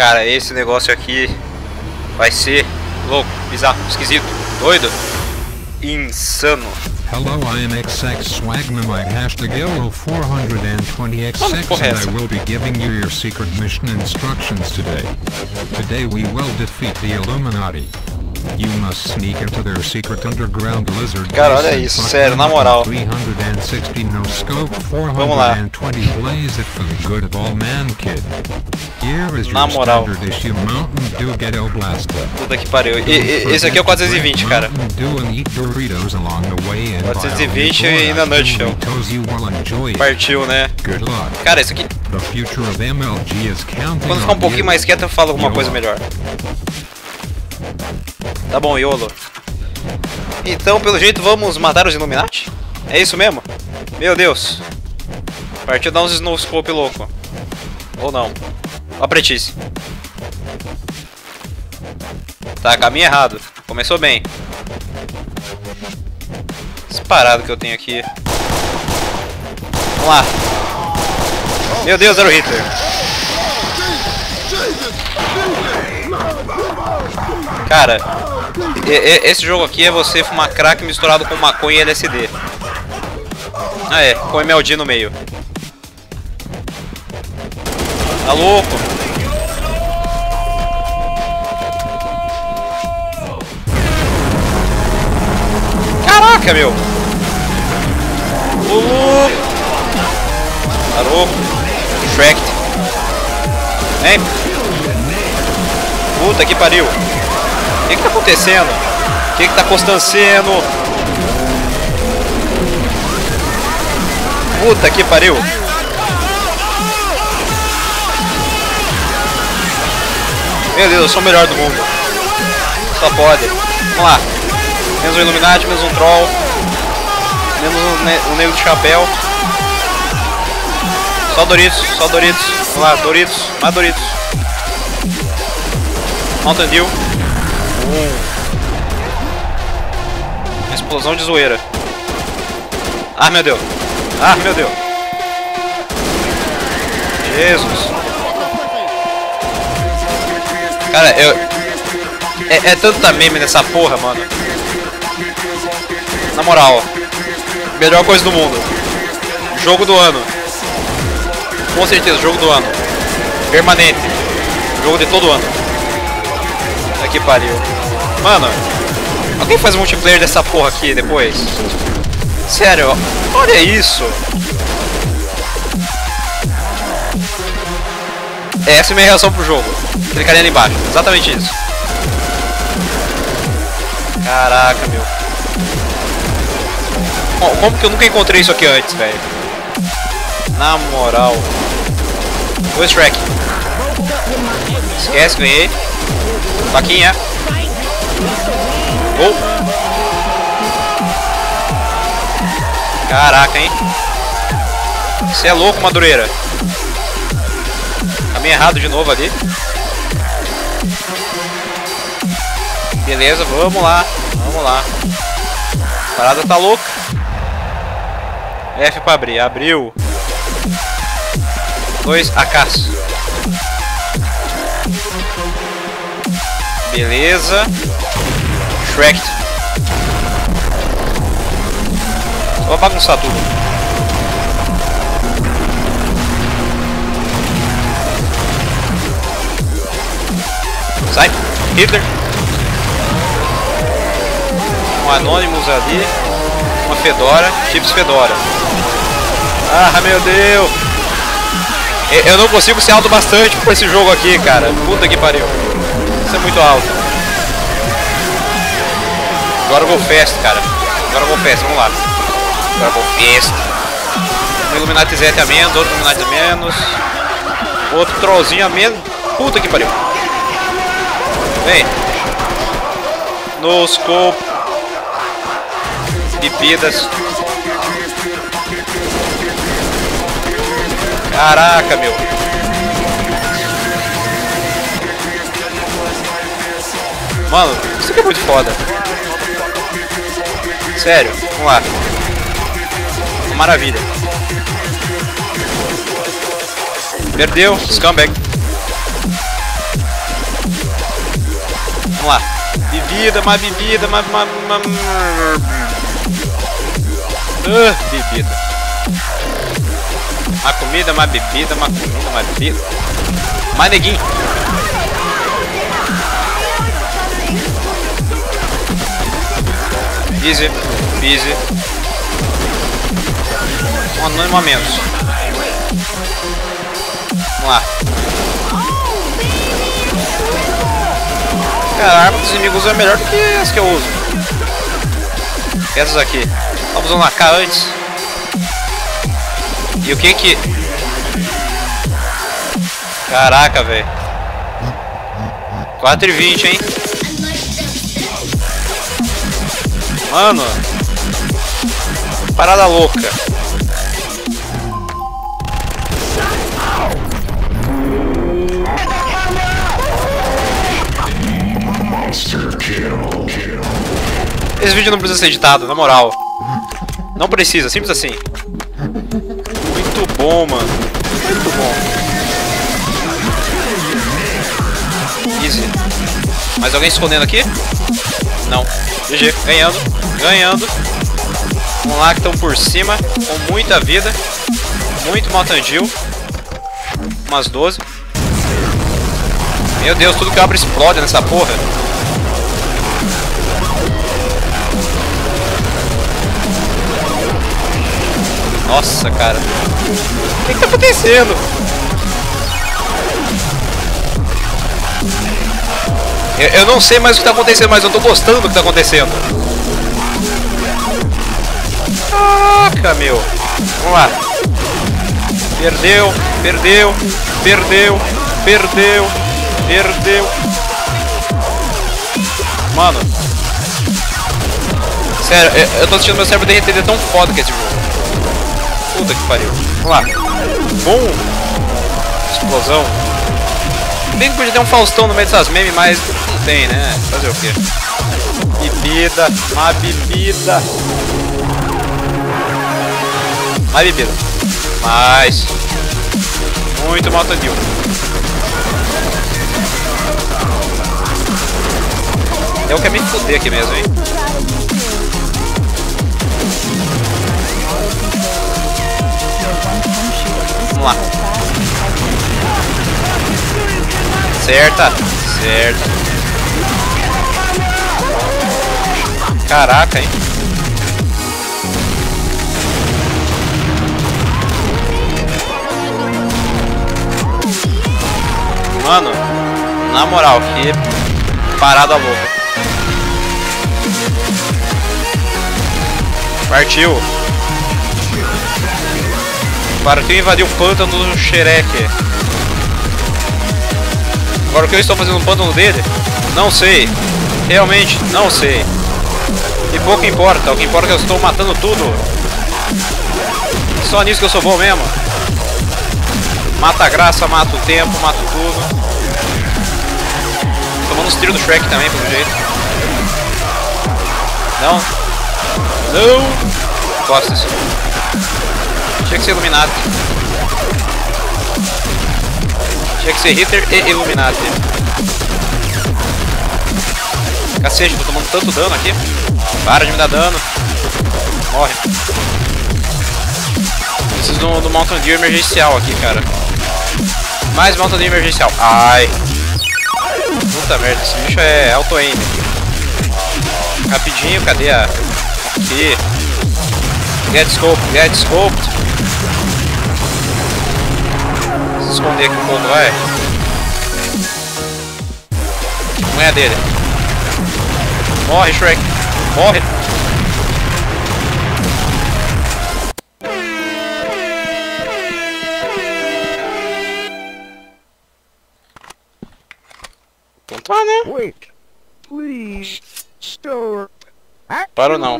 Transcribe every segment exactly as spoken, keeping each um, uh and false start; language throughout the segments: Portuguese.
Cara, esse negócio aqui vai ser louco, bizarro, esquisito, doido, insano. Hello, I am X X Swagnamite hashtag L O four twenty X X and I will be giving you your secret mission instructions today. Today we will defeat the Illuminati. You must sneak into their secret underground lizard. Cara, olha isso, sério, na moral. three sixty no scope, Vamos lá. four twenty blaze it for the good of all man, kid. Here is your Na moral. standard issue Mountain Dew Ghetto Blaster. Puta que pariu. E, e, esse aqui é o quatrocentos e vinte, cara. quatrocentos e vinte e na nutshell. Partiu, né? Cara, isso aqui... Quando ficar um pouquinho mais quieto eu falo alguma coisa melhor. Tá bom, YOLO. Então, pelo jeito, vamos matar os Illuminati? É isso mesmo? Meu Deus. Partiu dar uns snowscope louco. Ou não. Ó a pretice. Tá, caminho errado. Começou bem. Esse parado que eu tenho aqui. Vamos lá. Meu Deus, era o Hitler. Cara, e, e, esse jogo aqui é você fumar crack misturado com maconha e L S D. Ah é, com M L D no meio. Tá louco? Caraca, meu! Lulu! Tá louco? Shrek! Vem! Puta que pariu! O que que tá acontecendo? O que que tá acontecendo? Puta que pariu! Meu Deus, eu sou o melhor do mundo. Só pode. Vamos lá. Menos um Illuminati, menos um Troll. Menos um, ne um Negro de Chapéu. Só Doritos, só Doritos. Vamos lá, Doritos, mais Doritos. Mountain Dew. Um. Uma explosão de zoeira. Ah, meu Deus. Ah, meu Deus. Jesus. Cara, eu... É, é tanta meme nessa porra, mano. Na moral. Melhor coisa do mundo. Jogo do ano. Com certeza, jogo do ano. Permanente. Jogo de todo ano. Que pariu. Mano, alguém faz multiplayer dessa porra aqui depois? Sério, olha isso. Essa é a minha reação pro jogo. Clicaria ali embaixo, exatamente isso. Caraca, meu. Como que eu nunca encontrei isso aqui antes, velho? Na moral. Dois track. Esquece, ganhei. Faquinha. Gol. Caraca, hein? Você é louco, Madureira. Caminho errado de novo ali. Beleza, vamos lá. Vamos lá. A parada tá louca. F pra abrir. Abriu. Dois A Ks. Beleza. Shrek. Só vou bagunçar tudo. Sai. Hitler. Um Anonymous ali. Uma Fedora. Chips Fedora. Ah, meu Deus. Eu não consigo ser alto bastante com esse jogo aqui, cara. Puta que pariu. Isso é muito alto. Agora eu vou fast, cara. Agora eu vou fast, vamos lá. Agora eu vou fast. Um Illuminati Z a menos, outro Illuminati a menos. Outro trollzinho a menos. Puta que pariu. Vem. No scope. Bebidas. Caraca, meu. Mano, isso aqui é muito foda. Sério, vamos lá. Uma maravilha. Perdeu, scumbag. Vamos lá. Bebida, mais bebida, mais... mais, mais... Uh, bebida. Mais comida, mais bebida, mais comida, mais bebida. Mais neguinho. Easy, easy. Um anônimo a menos. Vamos lá. Cara, a arma dos inimigos é melhor do que essa que eu uso. Essas aqui. Estava usando a K antes. E o que que... Caraca, velho. quatro e vinte, hein? Mano. Parada louca. Esse vídeo não precisa ser editado, na moral. Não precisa, simples assim. Muito bom, mano. Muito bom. Easy. Mais alguém escondendo aqui? Não. G G. Ganhando. Ganhando. Vamos lá que estão por cima. Com muita vida. Muito Motandil. Umas doze. Meu Deus, tudo que abre explode nessa porra. Nossa, cara. O que que tá acontecendo? Eu, eu não sei mais o que tá acontecendo, mas eu tô gostando do que tá acontecendo. Caraca, meu. Vamos lá. Perdeu, perdeu, perdeu, perdeu, perdeu. Mano. Sério, eu, eu tô assistindo meu cérebro derreter, é tão foda que é esse jogo. Puta que pariu. Vamos lá. Bom. Explosão. Bem que podia ter um Faustão no meio dessas memes, mas não tem, né? Fazer o quê? Bebida. Uma bebida. Mais bebida. Mais. Muito Motandil. Eu quero me fuder aqui mesmo, hein? Vamos lá. Certa. Certa. Caraca, hein? Mano, na moral, que parada louca. Partiu. Partiu invadir o pântano do Xereque. Agora o que eu estou fazendo no pântano dele? Não sei. Realmente, não sei. E pouco importa. O que importa é que eu estou matando tudo. Só nisso que eu sou bom mesmo. Mata a graça, mata o tempo, mata tudo. Tomando os tiros do Shrek também, pelo jeito. Não. Não. Costas. Tinha que ser Illuminati. Tinha que ser Hitler e Illuminati. Cacete, tô tomando tanto dano aqui. Para de me dar dano. Morre. Preciso do, do Motandil emergencial aqui, cara. Mais Motandil emergencial. Ai. Puta merda, esse bicho é auto-aim. Rapidinho, cadê a... Aqui. Get scoped, get scoped. Se esconder aqui um pouco, vai. Não é dele. Morre, Shrek. Morre. Então tá, né? Wait, please, store. Para ou não?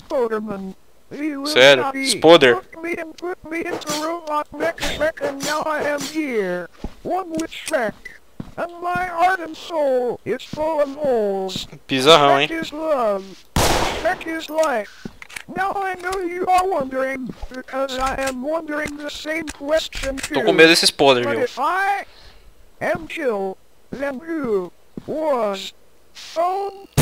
Sério, Spoder. Me and put me into robot mech mech and now I am here, one with Shrek, and my heart and soul is full of holes. Bizarrão, hein? Shrek is love. Shrek is life. Now I know you are wondering, because I am wondering the same question too. Tô com medo desse spoiler, But viu? if I am killed, then who was Phone.